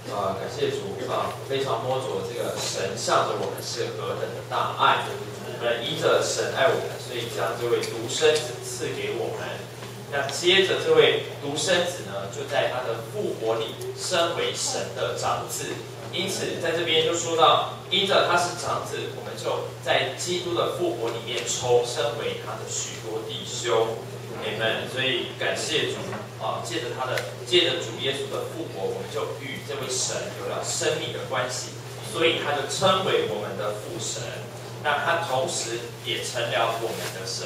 感谢主非常摸着这个神向着我们是何等的大爱，我们依着神爱我们，所以将这位独生子赐给我们。那接着这位独生子呢，就在他的复活里升为神的长子。因此在这边就说到，因着他是长子，我们就在基督的复活里面重生为他的许多弟兄。Amen。所以感谢主借着主耶稣的复活，我们就与这位神有了生命的关系，所以他就称为我们的父神。那他同时也成了我们的神。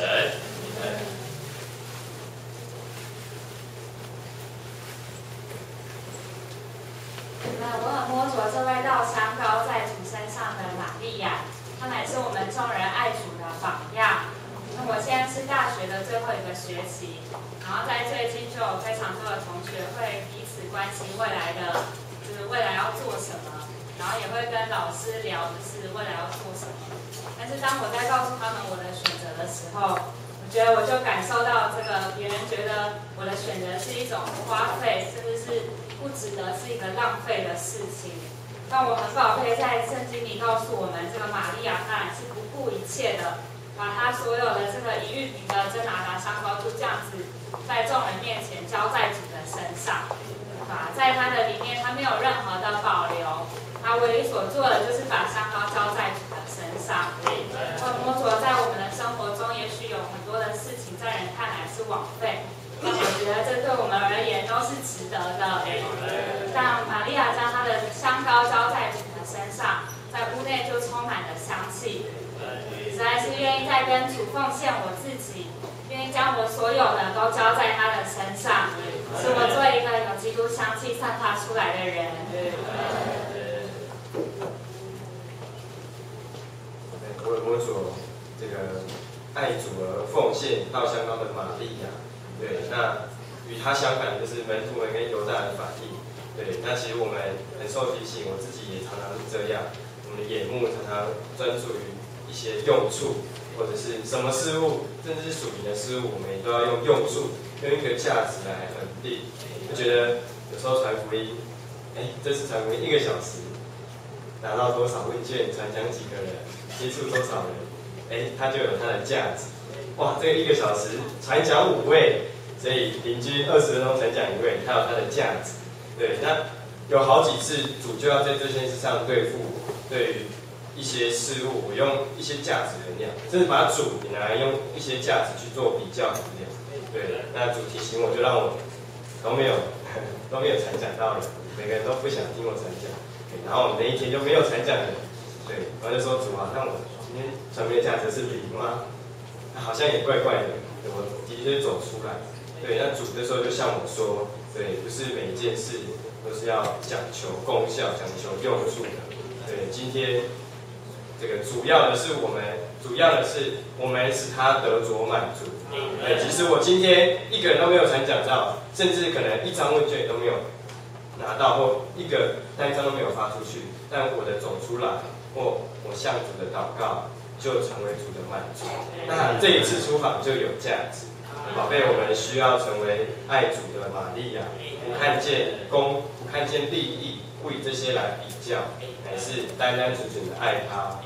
我很摸着这位倒香膏在主身上的玛利亚，她乃是我们众人爱主的榜样。那我现在是大学的最后一个学期，然后在最近就有非常多的同学会彼此关心未来要做什么，然后也会跟老师聊就是未来要做什么。但是当我在告诉他们我的选择的时候，我觉得我就感受到这个别人觉得我的选择是一种花费，甚至是不值得，是一个浪费的事情。但我很宝贝，在圣经里告诉我们，这个玛利亚当然是不顾一切的，把她所有的这个1玉瓶的真拿达香膏就这样子在众人面前交在主的身上。在她的里面，她没有任何的保留，她唯一所做的就是把香膏交在主的身上。摸着在我们的生活中，也许有很多的事情在人看来是枉费，但我觉得这对我们而言都是值得的。像玛利亚将她的香膏浇在主的身上，在屋内就充满了香气。实在是愿意再跟主奉献我自己，愿意将我所有的都交在他的身上，使我做一个有基督香气散发出来的人。 我摸着这个爱主而奉献倒香膏的玛利亚，对，那与他相反就是门徒们跟犹大的反应。对，那其实我们很受提醒，我自己也常常是这样，我们的眼目常常专注于一些用处，或者是什么事物，甚至是属灵的事物，我们也都要用用处，用一个价值来衡定。我觉得有时候传福音，这次传福音1个小时，拿到多少问卷，传讲几个人，接触多少人，它就有它的价值。哇，这个1个小时传讲5位，所以平均20分钟传讲1位，它有它的价值。对，那有好几次主就要在这件事上对付我，对于一些事物，我用一些价值衡量，甚至把主也拿来用一些价值去做比较衡量。对，那主提醒我，就让我都没有传讲到人，每个人都不想听我传讲，然后那一天就没有传讲人。对，然后就说主啊，那我今天传媒价值是0吗？好像也怪怪的，我的确走出来。对，那主这时候就向我说，对，不是每一件事都是要讲求功效、讲求用处的。对，今天这个主要的是我们使他得着满足。即使我今天1个人都没有传讲到，甚至可能1张问卷也都没有拿到，或1张都没有发出去，但我的走出来，或我向主的祷告，就成为主的满足。那这一次出访就有价值。宝贝，我们需要成为爱主的玛利亚，不看见不看见利益，不以这些来比较，乃是单单纯纯的爱他。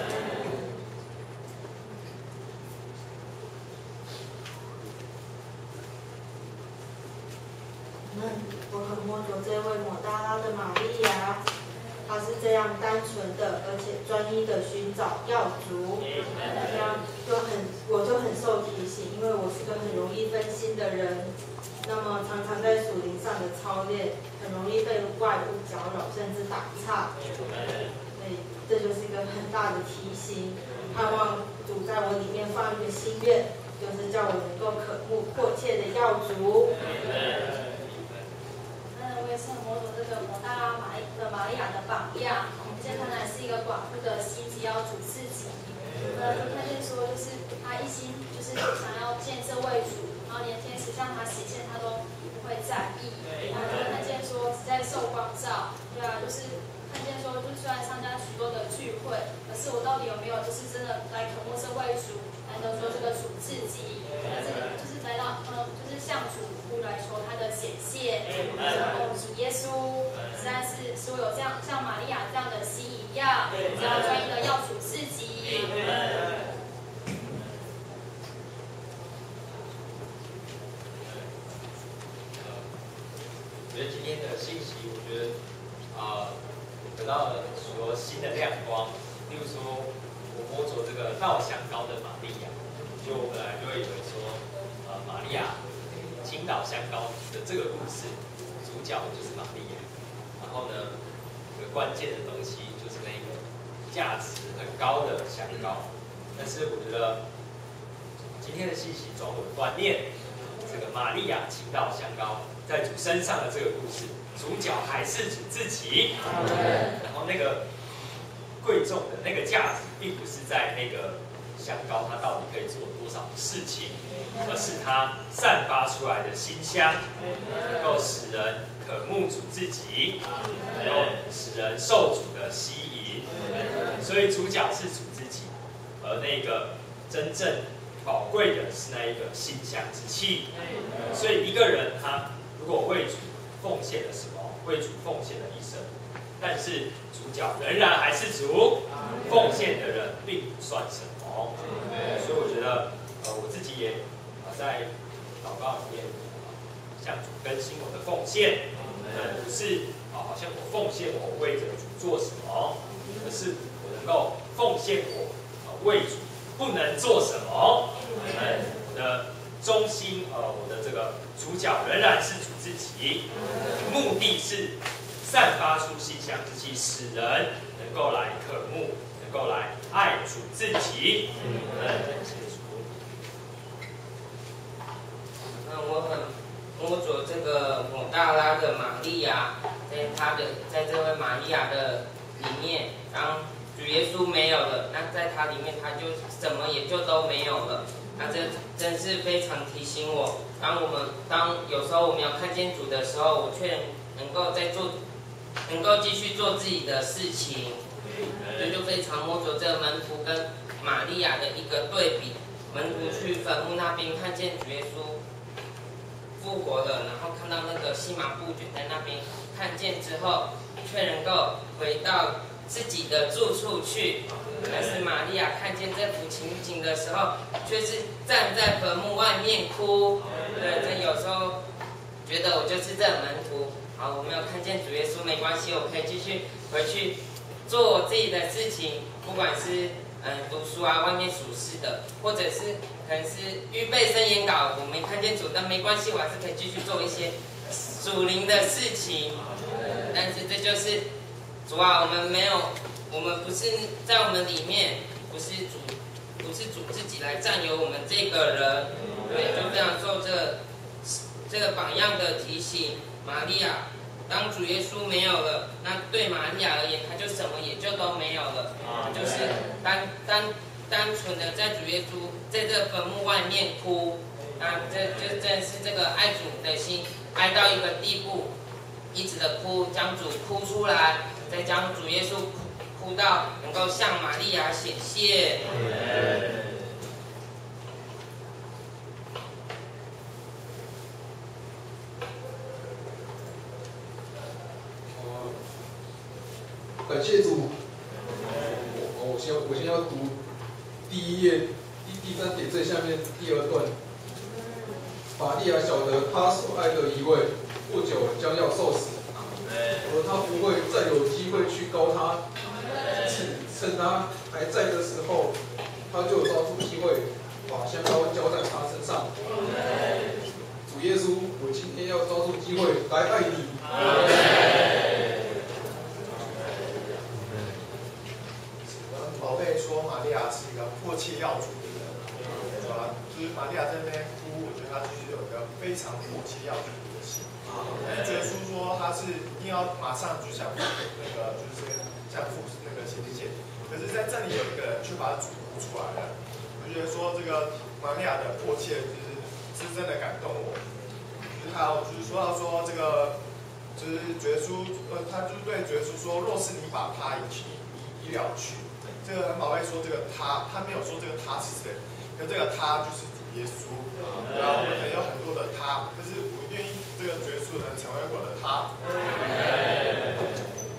我很摸着这位抹大拉的玛利亚，她是这样单纯的，而且专一的寻找耀主。我就很受提醒，因为我是个很容易分心的人，那么常常在属灵上的操练，很容易被外物搅扰，甚至打岔。所以这就是一个很大的提醒，盼望主在我里面放一个心愿，就是叫我能够渴慕迫切的耀主。 我也是很摸着这个抹大拉玛利亚的榜样，现在乃是一个寡妇的心急要主自己。就看见说，就是他一心就是想要建设为主，然后连天使向他显现，他都不会在意。然后就看见说，只在受光照，对啊，就是看见说，就虽然参加许多的聚会，可是我到底有没有就是真的来渴慕这为主，来得说这个主自己，这个就是来到就是向主来求他的显现，然后主耶稣实在是使我有这样像玛利亚这样的心一样，只要专一的要主自己。 我觉得今天的信息，我觉得得到了许多新的亮光。例如说，我摸着这个稻香膏的玛利亚，就我本来就会以为说，玛利亚倾倒香膏的这个故事，主角就是玛利亚。然后呢，这个关键的东西就是那个价值很高的香膏。但是我觉得今天的信息转我的观念，这个玛利亚倾倒香膏在主身上的这个故事，主角还是主自己。然后那个贵重的那个价值，并不是在那个香膏它到底可以做多少事情，而是它散发出来的馨香，能够使人渴慕主自己，能够使人受主的吸引。所以主角是主自己，而那个真正宝贵的是那一个馨香之气。所以一个人他如果为主奉献了什么，为主奉献了一生，但是主角仍然还是主，奉献的人并不算什么。所以我觉得，我自己也在祷告里面向主更新我的奉献，不是好像我奉献我为着主做什么，而是我能够奉献我为主不能做什么。我的中心，我的这个主角仍然是主自己，目的是散发出馨香之气，使人能够来渴慕，能够来爱主自己。谢谢主。 那我很摸着这个抹大拉的玛利亚，在这位玛利亚的里面，当主耶稣没有了，那在他里面他就什么也就都没有了。那这真是非常提醒我，当有时候我们要看见主的时候，我却能够继续做自己的事情，这就非常摸着这个门徒跟玛利亚的一个对比。门徒去坟墓那边看见主耶稣复活了，然后看到那个细麻布卷在那边，看见之后，却能够回到自己的住处去。但是玛利亚看见这幅情景的时候，却是站在坟墓外面哭。对，这有时候觉得我就是这门徒。好，我没有看见主耶稣没关系，我可以继续回去做我自己的事情，不管是读书啊，外面属事的，或者是可能是预备申言稿，我没看见主，但没关系，我还是可以继续做一些属灵的事情。但是这就是主啊，我们不是在我们里面，不是主自己来占有我们这个人，对，就非常受这个榜样的提醒。玛利亚，当主耶稣没有了，那对玛利亚而言，他就什么也就都没有了，就是单纯的在主耶稣在这个坟墓外面哭，那这真是这个爱主的心爱到一个地步，一直的哭，将主哭出来，再将主耶稣哭到能够向玛利亚显现。 感谢主。我先要读第一页第3点最下面第2段。玛利亚晓得她所爱的一位不久将要受死，而她不会再有机会去告他。趁他还在的时候，他就抓住机会把香膏浇在他身上。主耶稣，我今天要抓住机会来爱你。 宝贝说玛利亚是一个迫切要主的人，对吧？就是玛利亚在那边哭，我觉得她就是有一个非常迫切要主的心。耶稣说他是一定要马上就想那个就是像父那个显现，可是在这里有一个人却把主哭出来了。我觉得说这个玛利亚的迫切是真的感动我。就是还有就是说到说这个就是耶稣他就对耶稣说，若是你把他移了去。这个很宝贝说这个他没有说这个他是谁，可这个他就是主耶稣。然后我们可能有很多的他，可是我愿意这个耶稣能成为我的他。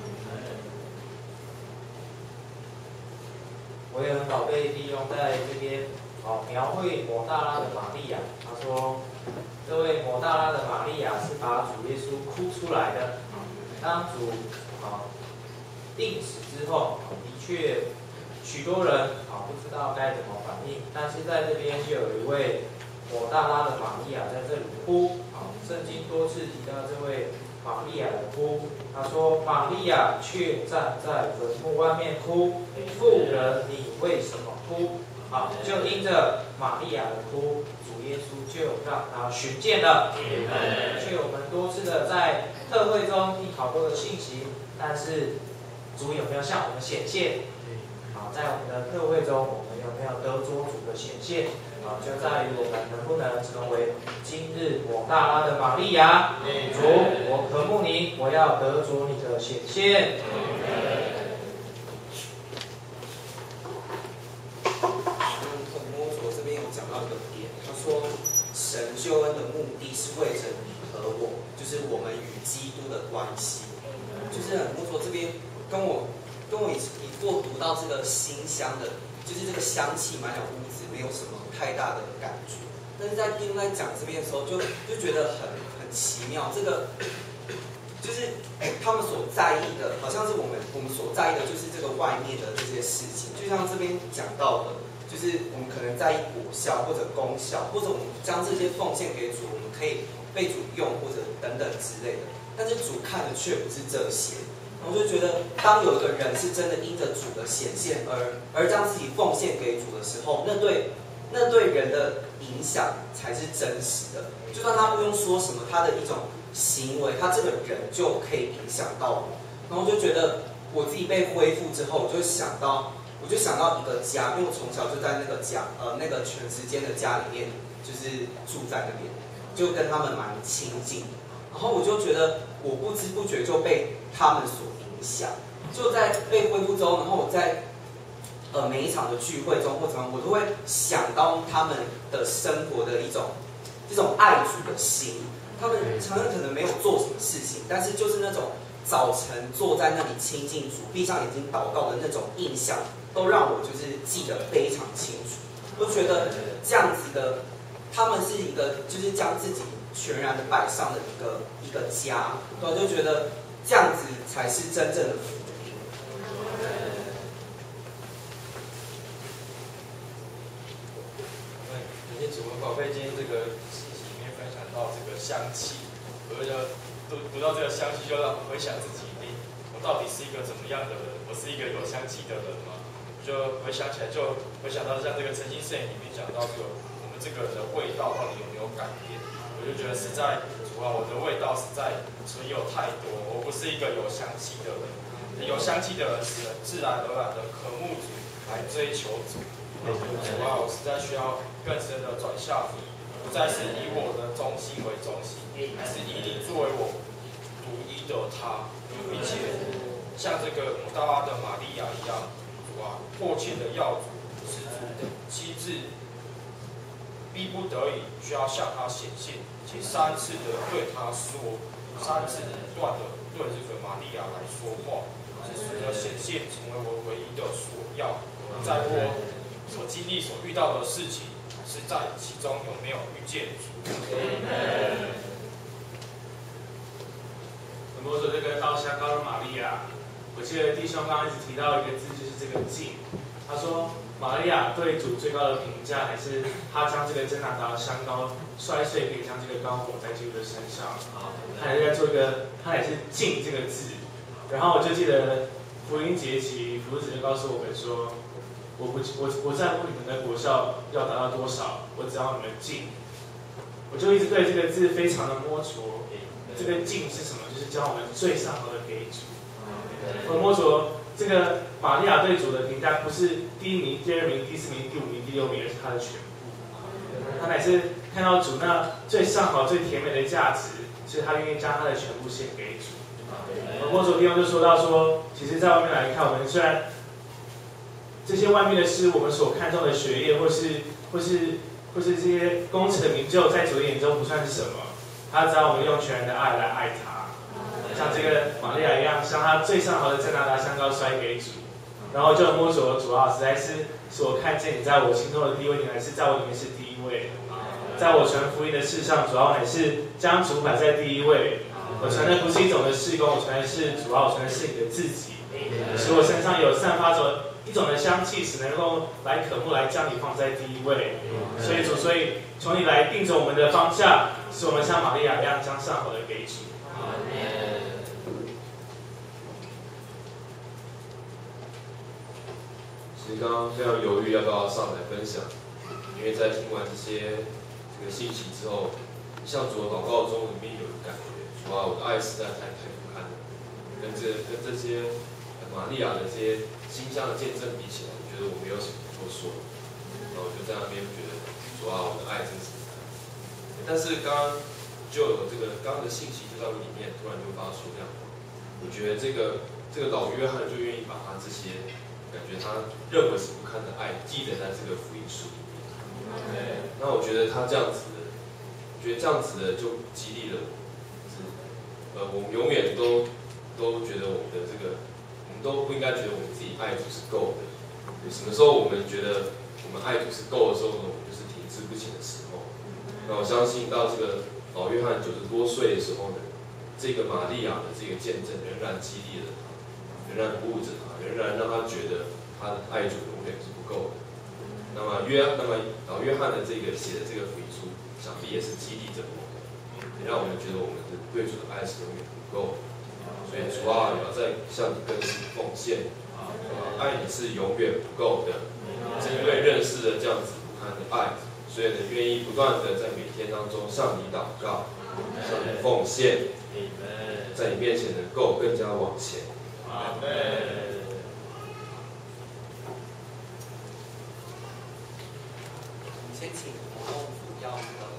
好被利用在这边描绘抹大拉的玛利亚。他说，这位抹大拉的玛利亚是把主耶稣哭出来的。当主定死之后，的确许多人不知道该怎么反应，但是在这边就有一位抹大拉的玛利亚在这里哭。圣经多次提到这位玛利亚的哭。他说：“玛利亚却站在坟墓外面哭，妇人，你为什么哭？”就因着玛利亚的哭，主耶稣就让他寻见了。却我们多次的在特会中听好多的信息，但是主有没有向我们显现？在我们的特会中，我们有没有得着主的显现？就在于我们能不能成为今日抹大拉的玛利亚。主，我渴慕你，我要得着你的显现。 这边有讲到一个点，他说神救恩的目的是为着你和我，就是我们与基督的关系。就是很多说这边跟我一过读到这个馨香的，就是这个香气满了屋子，没有什么太大的感觉。但是在丁在讲这边的时候，就觉得很奇妙。这个就是他们所在意的，好像是我们所在意的，就是这个外面的这些事情。就像这边讲到的，就是我们可能在意果效或者功效，或者我们将这些奉献给主，我们可以被主用或者等等之类的。但是主看的却不是这些。我就觉得，当有一个人是真的因着主的显现而将自己奉献给主的时候，那对人的影响才是真实的。就算他不用说什么，他的一种行为，他这个人就可以影响到我。然后就觉得我自己被恢复之后，我就想到一个家，因为我从小就在那个家，那个全时间的家里面，就是住在那边，就跟他们蛮亲近。然后我就觉得，我不知不觉就被他们所影响。就在被恢复之后，然后我在每一场的聚会中或怎么样，我都会想到他们的生活的这种爱主的心。他们常常可能没有做什么事情，但是就是那种早晨坐在那里亲近主，闭上眼睛祷告的那种印象，都让我就是记得非常清楚。我觉得这样子的，他们是一个就是将自己全然的摆上的一个家，我就觉得这样子才是真正的福音。 感谢主，宝贝今天这个信息里面分享到这个香气，我就读到这个香气，就让我回想自己，我到底是一个怎么样的人？我是一个有香气的人吗？就回想起来，就回想到像这个诚心圣言里面讲到这个我们这个人的味道到底有没有改变？我就觉得实在主啊，我的味道实在存有太多，我不是一个有香气的人。有香气的人是自然而然的渴慕主，来追求主。主啊，我实在需要更深的转向你，不再是以我的中心为中心，而是以你作为我独一的他，并且像这个抹大拉的玛利亚一样，主啊，迫切的要主是主的机智，逼不得已需要向他显现，且3次的对他说，3次不断的对这个玛利亚来说话，使主的显现成为我唯一的所要。在我所经历、所遇到的事情，是在其中有没有遇见主？ 很多说这个刀香膏的玛利亚，我记得弟兄刚刚一直提到一个字，就是这个敬。他说玛利亚对主最高的评价，还是他将这个真拿达的香膏摔碎，可以将这个膏抹在基督的身上。他也在做一个，他也是敬这个字。然后我就记得福音节期，福子就告诉我们说，我在乎你们的果效要达到多少，我只要你们敬。我就一直对这个字非常的摸着。这个敬是什么？就是将我们最上好的给主。我摸着这个玛利亚对主的评价，不是第1名、第2名、第4名、第5名、第6名，而是她的全部。她乃是看到主那最上好、最甜美的价值，所以她愿意将她的全部献给主。我摸着地方就说到说，其实在外面来看，我们虽然这些外面的事，我们所看重的学业，或是这些功成名就，在主的眼中不算是什么。他只要我们用全然的爱来爱他，像这个玛利亚一样，将他最上好的真拿达香膏摔给主， 然后就摸着主啊，实在是我看见你在我心中的地位，你乃是在我里面是第一位。在我传福音的事上，主要乃是将主摆在第一位。我传的不是一种的事工，我传的是主要，我传的是你的自己，使我身上有散发着一种的香气，使能够来渴慕，来将你放在第一位。所以从你来定着我们的方向，使我们像玛利亚一样将上好的给主。 其实刚刚非常犹豫要不要上来分享，因为在听完这些信息之后，像主的祷告中里面有一个感觉，主啊，我的爱实在太不堪了，跟这些玛利亚的这些馨香的见证比起来，我觉得我没有什么多说。然后我就在那边觉得，主啊，我的爱真是不堪。但是刚刚就有刚刚的信息就在我里面，突然就发出亮光。我觉得这个老约翰就愿意把他这些感觉他认为是不堪的爱记载在这个福音书里面。那我觉得他这样子的，就激励了我，我们永远都觉得我们都不应该觉得我们自己爱主是够的。什么时候我们觉得我们爱主是够的时候呢？我们就是停滞不前的时候。那我相信到这个老约翰90多岁的时候呢，这个玛利亚的这个见证仍然激励了他，仍然鼓舞着他，仍然让他觉得他的爱主永远是不够的。那么老约翰的写的这个福音书，想必也是激励着我们，也让我们觉得我们对主的爱是永远不够的。所以主啊，也要再向你更新奉献，爱你是永远不够的。正因为认识了这样子不堪的爱，所以呢，愿意不断的在每天当中向你祷告，向你奉献，在你面前能够更加往前。阿门。 先请活动组要